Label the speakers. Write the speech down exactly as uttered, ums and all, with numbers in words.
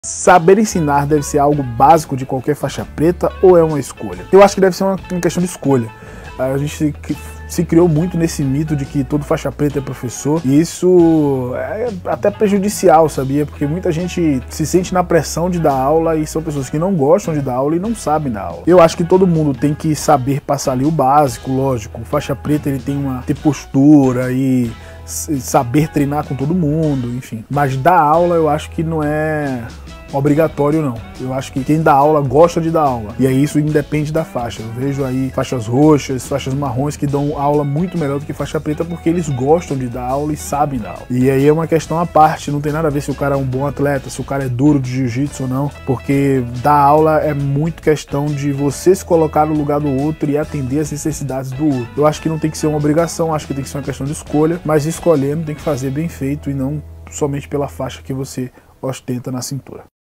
Speaker 1: Saber ensinar deve ser algo básico de qualquer faixa preta ou é uma escolha? Eu acho que deve ser uma, uma questão de escolha. A gente se, se criou muito nesse mito de que todo faixa preta é professor, e isso é até prejudicial, sabia? Porque muita gente se sente na pressão de dar aula e são pessoas que não gostam de dar aula e não sabem dar aula. Eu acho que todo mundo tem que saber passar ali o básico, lógico. O faixa preta ele tem uma ter postura e saber treinar com todo mundo, enfim. Mas dar aula eu acho que não é obrigatório, não. Eu acho que quem dá aula gosta de dar aula. E aí isso independe da faixa. Eu vejo aí faixas roxas, faixas marrons que dão aula muito melhor do que faixa preta porque eles gostam de dar aula e sabem dar aula. E aí é uma questão à parte, não tem nada a ver se o cara é um bom atleta, se o cara é duro de jiu-jitsu ou não, porque dar aula é muito questão de você se colocar no lugar do outro e atender as necessidades do outro. Eu acho que não tem que ser uma obrigação, acho que tem que ser uma questão de escolha, mas escolhendo tem que fazer bem feito e não somente pela faixa que você ostenta na cintura.